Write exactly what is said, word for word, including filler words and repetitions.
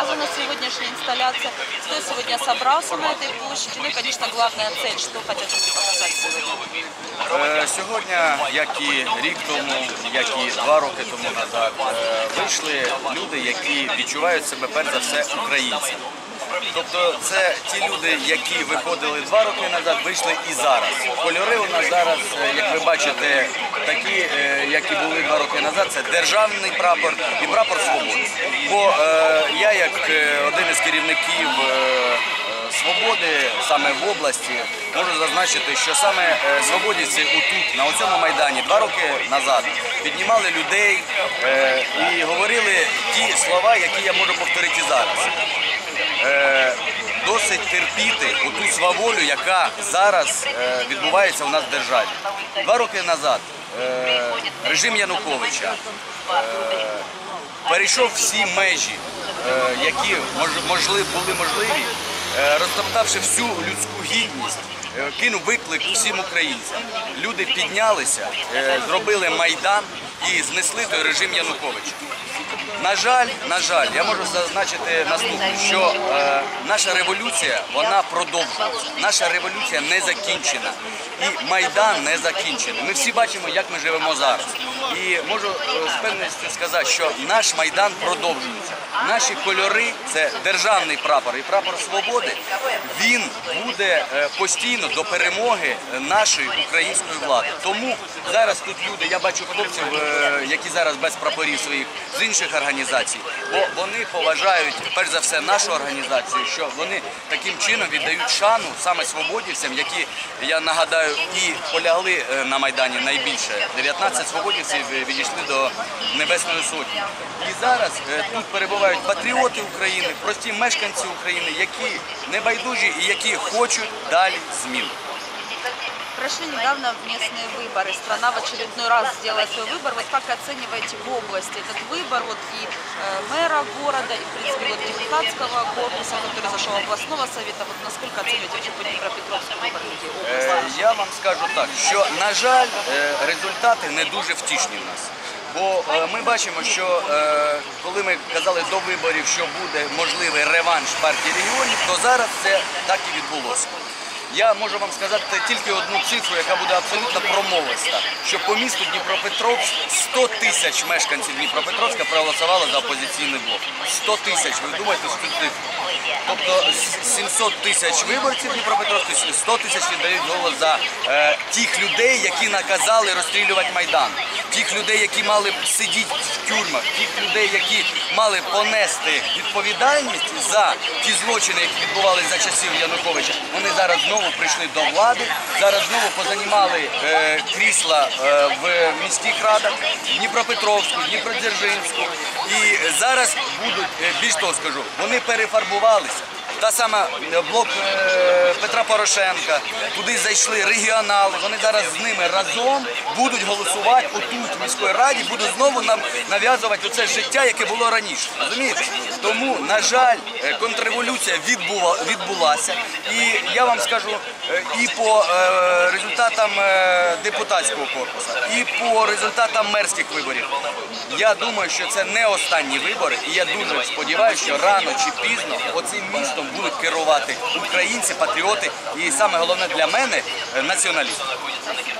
показана сегодняшняя инсталляция, кто сегодня собрался на этой площади, ну и, конечно, главная цель, что хотят люди показать сегодня. Сьогодні, як і рік тому, як і два роки тому назад, вийшли люди, які відчувають себе перш за все українцями. Тобто це ті люди, які виходили два роки назад, вийшли і зараз. Кольори у нас зараз, як ви бачите, такі, які були два роки назад, це державний прапор і прапор свободи. Бо я, як один із керівників «Свободи» саме в області, можу зазначити, що саме свободівці отут, на цьому майдані, два роки назад піднімали людей і говорили ті слова, які я можу повторити зараз. Досить терпіти оту сваволю, яка зараз відбувається у нас в державі. Два роки назад режим Януковича перейшов всі межі, які були можливі, розтоптавши всю людську гідність, кинув виклик всім українцям. Люди піднялися, зробили майдан і знесли той режим Януковича. На жаль, на жаль, я можу зазначити наступне, що е, наша революція, вона продовжується. Наша революція не закінчена. І Майдан не закінчений. Ми всі бачимо, як ми живемо зараз. І можу з певністю сказати, що наш Майдан продовжується. Наші кольори – це державний прапор і прапор свободи. Він буде постійно до перемоги нашої української влади. Тому зараз тут люди, я бачу хлопців, які зараз без прапорів своїх, з інших організацій, бо вони поважають, перш за все, нашу організацію, що вони таким чином віддають шану саме свободівцям, які, я нагадаю, і полягли на Майдані найбільше. дев'ятнадцять свободівців відійшли до Небесної Сотні. І зараз тут перебувають патріоти України, прості мешканці України, які небайдужі і які хочуть далі змін. Прошли недавно местные выборы. Страна в очередной раз сделала свой выбор. Вот как оцениваете в области этот выбор вот и э, мэра города, и, в принципе, вот депутатского корпуса, который зашел областного совета? Вот насколько оцениваете вообще по Дніпропетровську вибори області? Я вам скажу так, що, на жаль, результати не дуже втішні в нас. Бо ми бачимо, що коли ми казали до виборів, що буде можливий реванш партії регіонів, то зараз це так і відбулося. Я можу вам сказати тільки одну цифру, яка буде абсолютно промовиста, що по місту Дніпропетровськ сто тисяч мешканців Дніпропетровська проголосували за опозиційний блок. сто тисяч, ви думаєте, що це цифра? Тобто сімсот тисяч виборців Дніпропетровська, сто тисяч віддають голос за е, тих людей, які наказали розстрілювати Майдан, тих людей, які мали сидіти в тюрмах, тих людей, які мали понести відповідальність за ті злочини, які відбувалися за часів Януковича. Вони зараз знову прийшли до влади, зараз знову позанімали е, крісла е, в міських радах, Дніпропетровську, Дніпродзержинську. І зараз будуть, більш того скажу, вони перефарбувалися. Та сама блок е, Петра Порошенка, туди зайшли регіонали, вони зараз з ними разом будуть голосувати отут в міській раді, будуть знову нам нав'язувати оце життя, яке було раніше. Розумієте? Тому, на жаль, контрреволюція відбула, відбулася. І я вам скажу, і по е, результатам е, депутатського корпусу, і по результатам мерських виборів. Я думаю, що це не останні вибори, і я дуже сподіваюся, що рано чи пізно оцим містом будуть керувати українці, патріоти і, саме головне для мене, націоналісти.